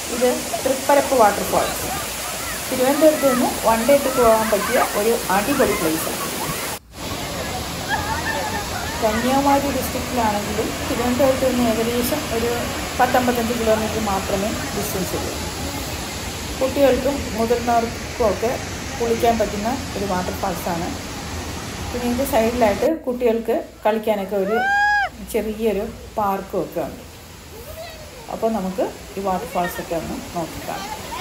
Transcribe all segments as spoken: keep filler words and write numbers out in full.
ഇത് തൃപ്പരപ്പ് വാട്ടർഫാൾസ്. തിരുവനന്തപുരത്ത് നിന്ന് വൺ ഡേ ട്രിപ്പ് പോകാൻ പറ്റിയ ഒരു അടിപൊളി പ്ലേസാണ്. കന്യാകുമാരി ഡിസ്ട്രിക്റ്റിലാണെങ്കിലും തിരുവനന്തപുരത്ത് നിന്ന് ഏകദേശം ഒരു പത്തമ്പത്തഞ്ച് കിലോമീറ്റർ മാത്രമേ ഡിസ്റ്റൻസ് ഉള്ളൂ. കുട്ടികൾക്കും മുതിർന്നവർക്കും ഒക്കെ കുളിക്കാൻ പറ്റുന്ന ഒരു വാട്ടർഫാൾസാണ്. പിന്നെ ഇതിൻ്റെ സൈഡിലായിട്ട് കുട്ടികൾക്ക് കളിക്കാനൊക്കെ ഒരു ചെറിയൊരു പാർക്കും ഒക്കെ ഉണ്ട്. അപ്പോൾ നമുക്ക് ഈ വാട്ടർഫാൾസൊക്കെ ഒന്ന് നോക്കിക്കാം.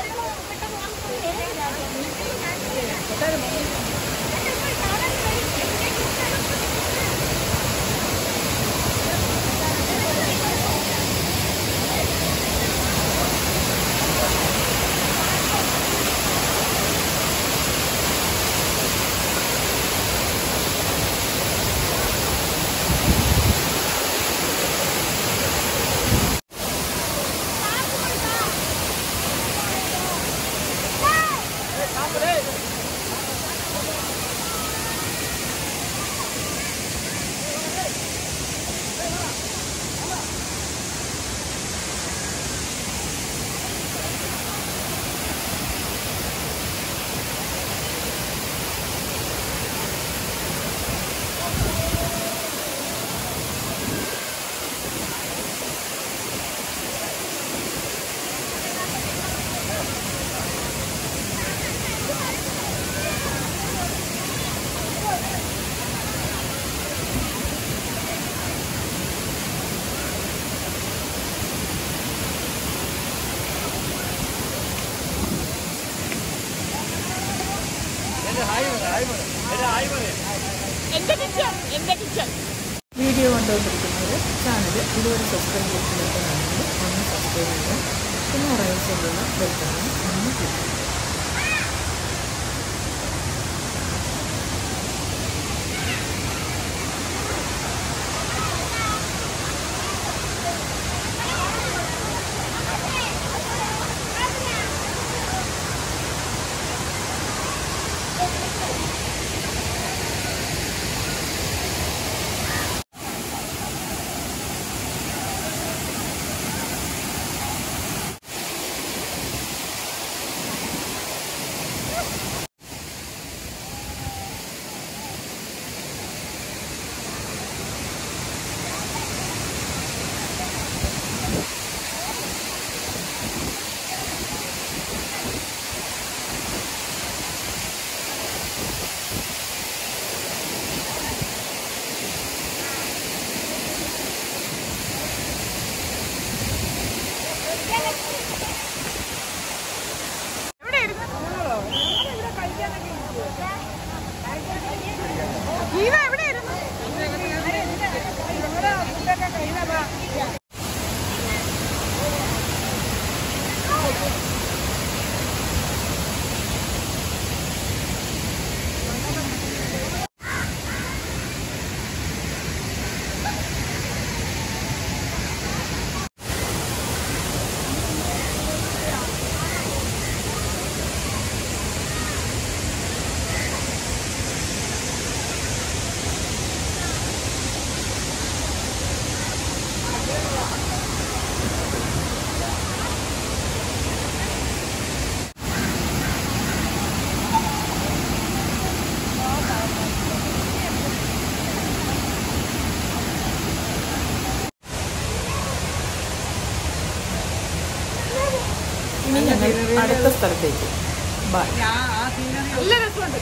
വീഡിയോ കണ്ടുകൊണ്ടിരിക്കുന്നവർ ചാനൽ ഇതുവരെ സബ്സ്ക്രൈബ് ചെയ്തിട്ടുള്ളവരാണെങ്കിൽ ഒന്ന് സബ്സ്ക്രൈബ് ചെയ്യുക. പിന്നെ റൈസിലുള്ള ബെൽബട്ടൺ ഒന്ന് ക്ലിക്ക് ചെയ്യുക. ഇനി ഞങ്ങൾ അടുത്ത സ്ഥലത്തേക്ക്. ബൈ.